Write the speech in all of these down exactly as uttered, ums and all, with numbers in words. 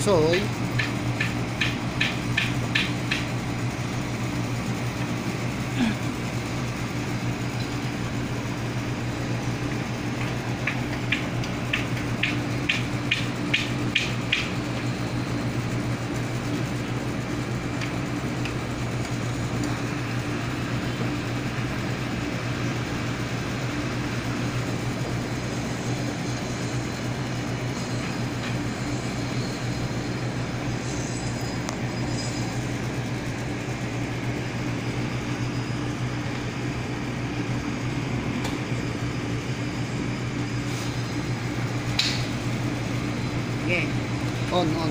Soy. Okay. On, on.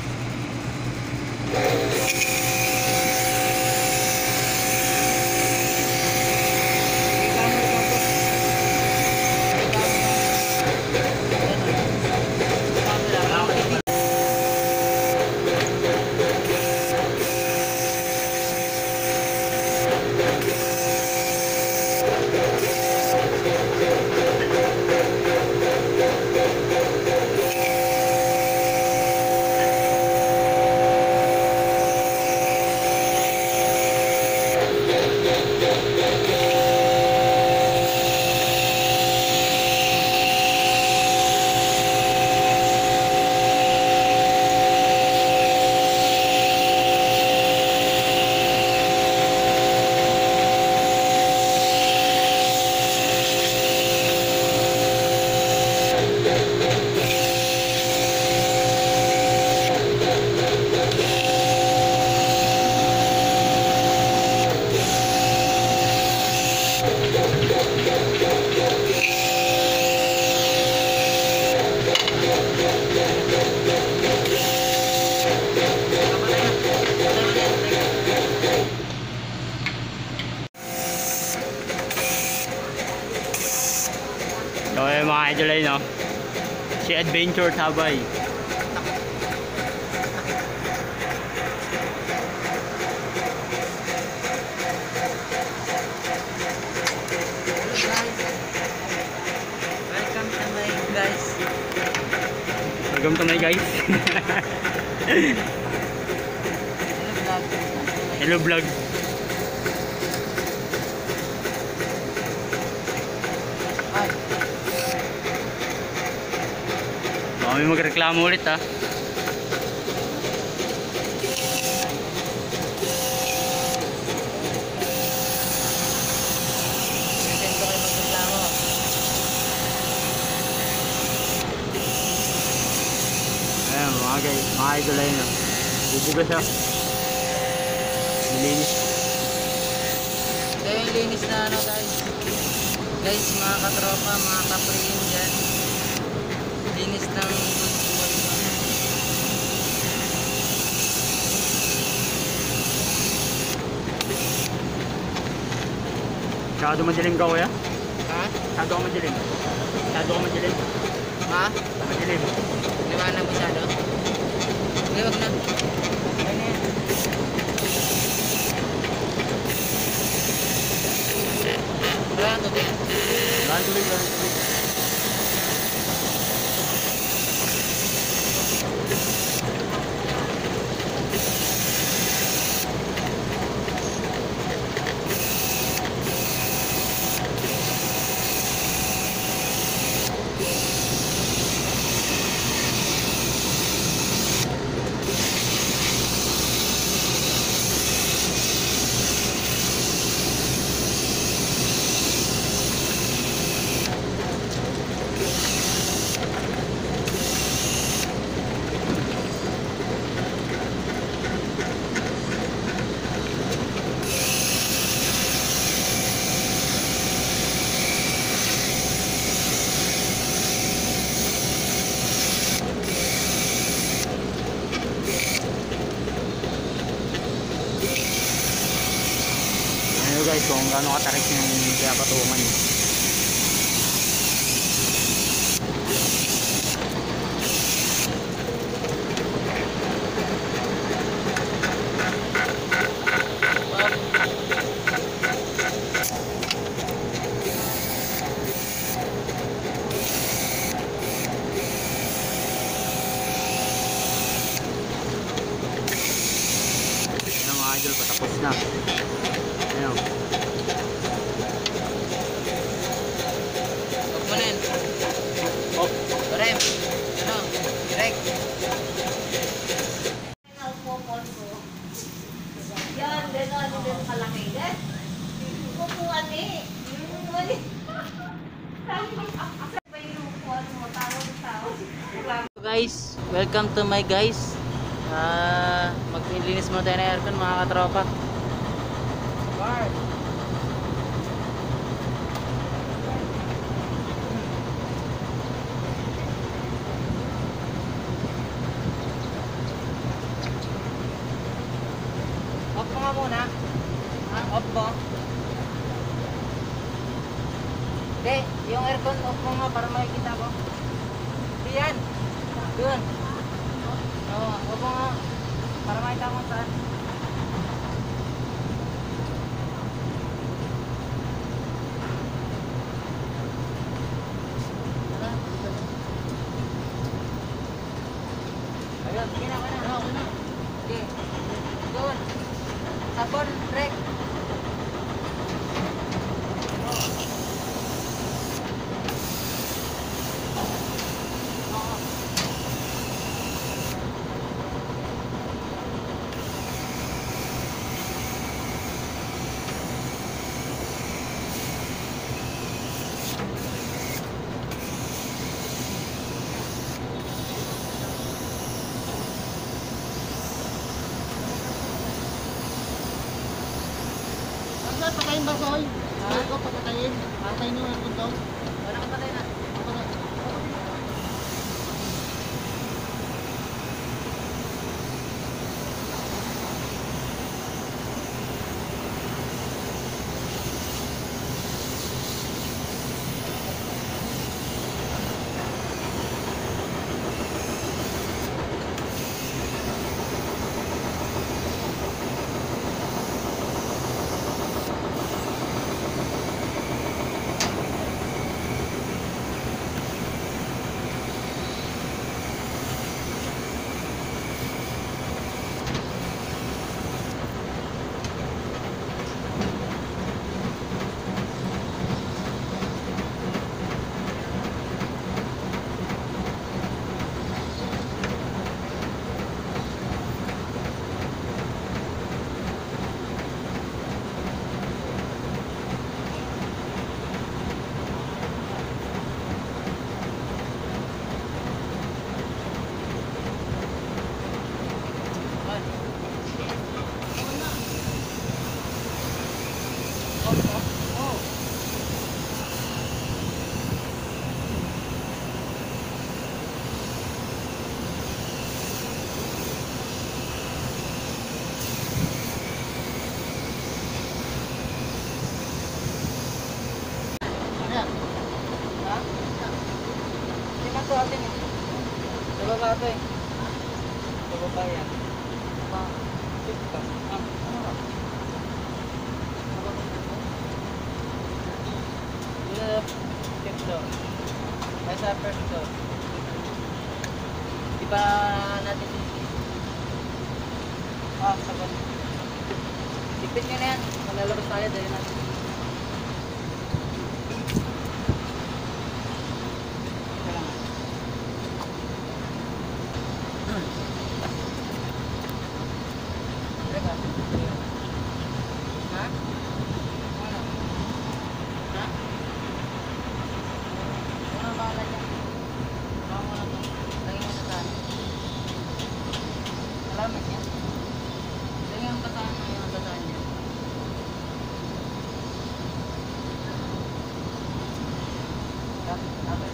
Okay mga idol ay no, si Adventure Tabay. Welcome to my guys. Welcome to my guys. Hello vlog. Ay, Baka may magreklamo ulit ha. intento kayo magreklamo. Ayan mga guys, mga idol ay no, bubugas ha. Nilinis. Ito yung linis na ano guys. Guys, mga katropa, mga kapriin dyan. Linis ng good boy. Masyado madilim ka kuya? Ha? Masyado ka madilim? Masyado ka madilim? Ha? Madilim. Liwanag masyado? Hindi, wag na. Ayun na yan. Wala na tubig. Lahat tuloy, lahat tuloy. Guys, kung gaano katarik yung kaya patungan eh. guys, welcome to my guys. Ah, maglilinis muna tayo ng aircon mga katropa. Bart. Off mo nga muna. Ha, off mo. Hindi, yung aircon off mo nga para makikita ko. Yan. Doon. Oo, off mo nga. Para makita ko saan. Ayun, sige na, okay na. Okay. Doon. Sabon, break. Patayin ba, Soy? Soy ko, papatayin. Patayin yung aircon daw. Wala ka patay na. Ako na. Ayan. Ha? Hindi man to atin eh. Sa baba to eh. Sa baba yan. Pa. Tip ka. Ah. Ano ka? Yun na tip doon. Ay sa first door. Di pa natin ah, sagot. Tipid nyo na yan. Malalabas tayo dahil natin. Ha? Ano? Ha? Ano ang bahala dyan? Baka mo na to. Lagyan mo sa saan. Alamat yan. Lagyan mo kasaan mo yung kasaan niya. Dapat, dapat.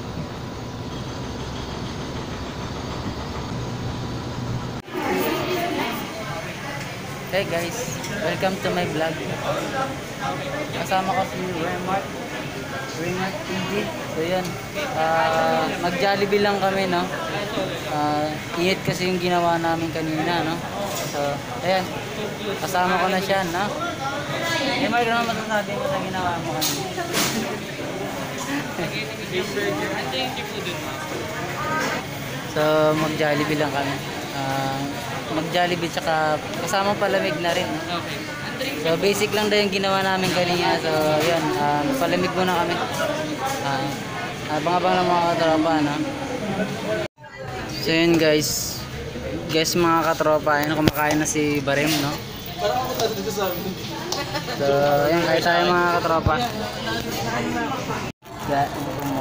Hey guys, welcome to my vlog. Kasama ko si Remark, Remark T V. So yan, uh, mag-Jollibee lang kami, no? Uh, init kasi yung ginawa namin kanina, no? So, ayan, kasama ko na siya, no? Remark, ano masasabi mo sa ginawa mo kanina? So, mag-Jollibee lang kami. Uh, mag-Jollibee tsaka kasama palamig na rin. No? So basic lang daw yung ginawa namin kanina. So yun, uh, palamig muna kami. Uh, abang-abang lang mga katropa, no? So yun guys. Guys mga katropa, ayun kumakain na si Barem, no? So yun, kain tayo mga katropa. Yeah,